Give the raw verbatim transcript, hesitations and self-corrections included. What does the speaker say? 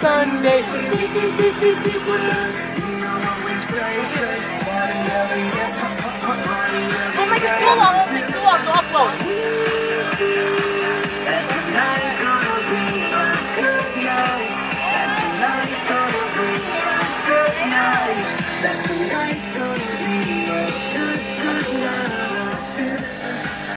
Sunday. We'll make it too long, we'll make it too long to upload.